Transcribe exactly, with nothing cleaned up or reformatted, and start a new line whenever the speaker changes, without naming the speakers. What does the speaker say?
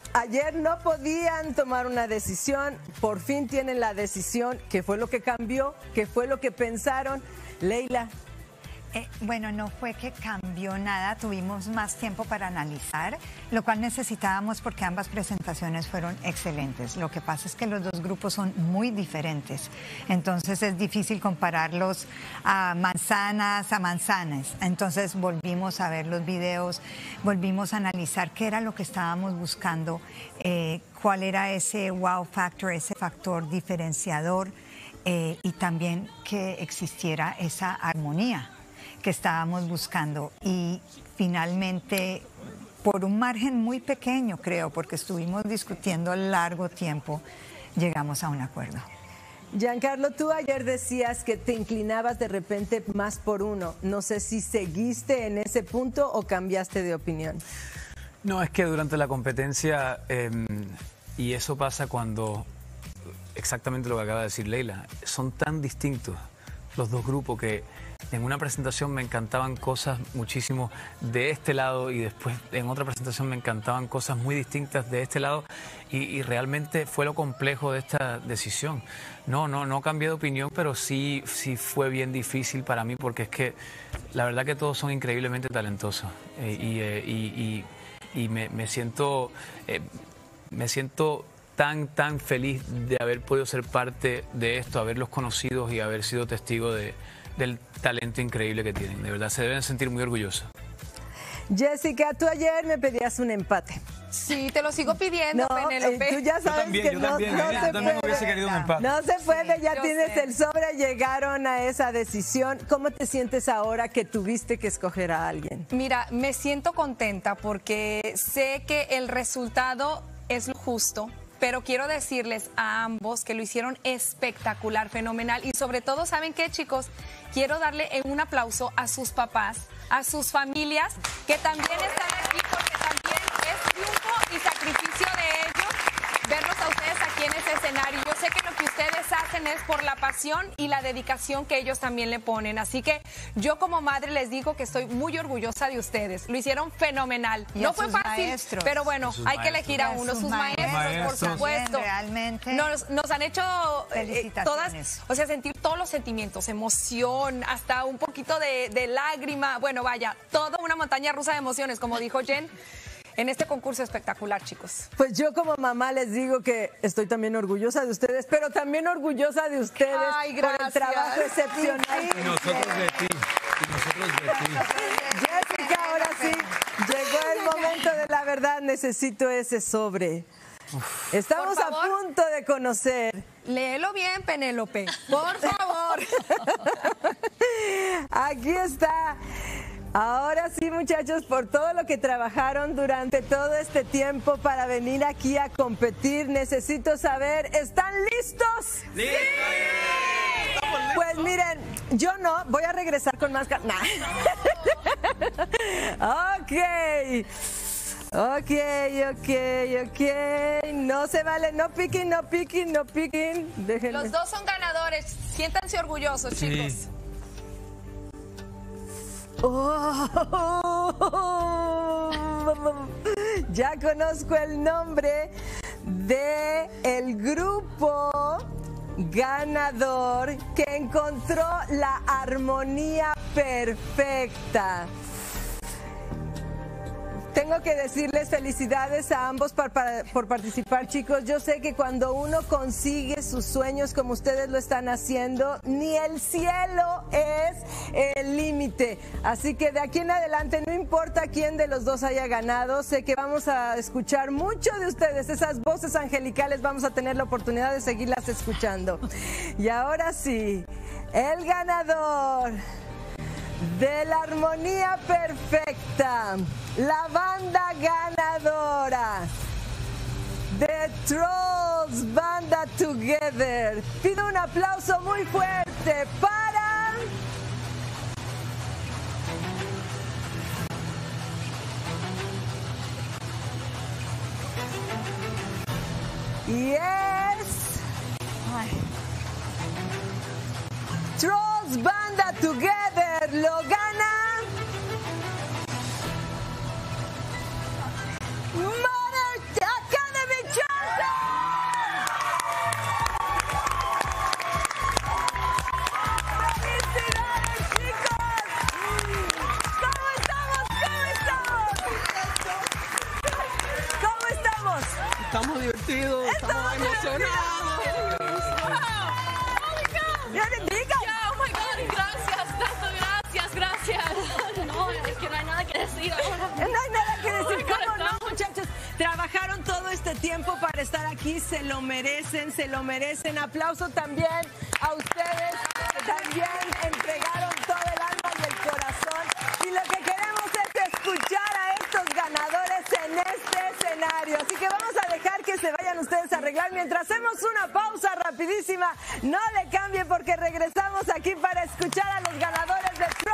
ayer no podían tomar una decisión, por fin tienen la decisión. ¿Qué fue lo que cambió? ¿Qué fue lo que pensaron? Leila.
Eh, bueno, no fue que cambió nada, tuvimos más tiempo para analizar, lo cual necesitábamos porque ambas presentaciones fueron excelentes. Lo que pasa es que los dos grupos son muy diferentes, entonces es difícil compararlos a manzanas a manzanas. Entonces volvimos a ver los videos, volvimos a analizar qué era lo que estábamos buscando, eh, cuál era ese wow factor, ese factor diferenciador, eh, y también que existiera esa armonía que estábamos buscando. Y finalmente, por un margen muy pequeño, creo, porque estuvimos discutiendo largo tiempo, llegamos a un acuerdo.
Giancarlo, tú ayer decías que te inclinabas de repente más por uno. No sé si seguiste en ese punto o cambiaste de opinión.
No, es que durante la competencia, eh, y eso pasa cuando, exactamente lo que acaba de decir Leila, son tan distintos los dos grupos que en una presentación me encantaban cosas muchísimo de este lado y después en otra presentación me encantaban cosas muy distintas de este lado y, y realmente fue lo complejo de esta decisión. No, no, no cambié de opinión, pero sí, sí fue bien difícil para mí porque es que la verdad que todos son increíblemente talentosos eh, y, eh, y, y, y me, me siento... Eh, me siento tan, tan feliz de haber podido ser parte de esto, haberlos conocido y haber sido testigo de, del talento increíble que tienen. De verdad, se deben sentir muy orgullosos.
Jessica, tú ayer me pedías un empate.
Sí, te lo sigo pidiendo,
no,
Penélope.
Tú ya sabes
también,
que
yo
no,
también,
no
yo
se
también
puede.
hubiese querido un empate.
No se puede,
Sí,
ya
yo
tienes
sé.
el sobre, llegaron a esa decisión. ¿Cómo te sientes ahora que tuviste que escoger a alguien?
Mira, me siento contenta porque sé que el resultado es lo justo, pero quiero decirles a ambos que lo hicieron espectacular, fenomenal. Y sobre todo, ¿saben qué, chicos? Quiero darle un aplauso a sus papás, a sus familias, que también están aquí porque también es triunfo y sacrificio de ellos verlos a ustedes aquí en ese escenario. Yo sé que lo que ustedes hacen es por la pasión y la dedicación que ellos también le ponen. Así que yo como madre les digo que estoy muy orgullosa de ustedes. Lo hicieron fenomenal.
Y
no
a
fue
sus
fácil,
maestros.
pero bueno,
A sus
hay que
maestros.
elegir a
Y a
uno.
sus
Sus maestros,
maestros.
por supuesto.
Bien, realmente.
Nos, nos han hecho eh, todas,
Felicitaciones.
o sea, sentir todos los sentimientos, emoción, hasta un poquito de, de lágrima. Bueno, vaya, toda una montaña rusa de emociones, como dijo Jen. En este concurso espectacular, chicos.
Pues yo como mamá les digo que estoy también orgullosa de ustedes, pero también orgullosa de ustedes.
Ay,
por el
gracias.
trabajo excepcional.
Y nosotros de ti, y nosotros de ti.
Jessica, ahora sí, llegó el momento de la verdad, necesito ese sobre. Estamos
Por
a
favor.
punto de conocer.
Léelo bien, Penélope, por favor.
Aquí está. Ahora sí, muchachos, por todo lo que trabajaron durante todo este tiempo para venir aquí a competir, necesito saber, ¿están listos?
¡Sí!
Pues miren, yo no, voy a regresar con más... Nah. Ok. Ok, ok, ok. No se vale, no piquen, no piquen, no piquen. Déjenme.
Los dos son ganadores. Siéntanse orgullosos,
Sí.
chicos.
Oh, ya conozco el nombre de el grupo ganador que encontró la armonía perfecta. Tengo que decirles felicidades a ambos por, por, por participar, chicos. Yo sé que cuando uno consigue sus sueños como ustedes lo están haciendo, ni el cielo es el límite. Así que de aquí en adelante, no importa quién de los dos haya ganado, sé que vamos a escuchar mucho de ustedes. Esas voces angelicales vamos a tener la oportunidad de seguirlas escuchando. Y ahora sí, el ganador de la armonía perfecta, la banda ganadora de Trolls Banda Together. Pido un aplauso muy fuerte para y es Trolls Banda Together. Lo gana Mother Academy.
estamos divertidos, estamos emocionados.
Dios bendiga.
Yeah, oh my God, gracias, tanto gracias, gracias. No, es que no hay nada que decir ahora.
No hay nada que decir.
Oh,
¿Cómo no, muchachos? Trabajaron todo este tiempo para estar aquí, se lo merecen, se lo merecen. Aplauso también a ustedes, que también entregaron todo el alma y el corazón. Y lo que queremos es escuchar a estos ganadores en este escenario. Así que vamos a dejar que se vayan ustedes a arreglar mientras hacemos una pausa rapidísima. No le cambie porque regresamos aquí para escuchar a los ganadores de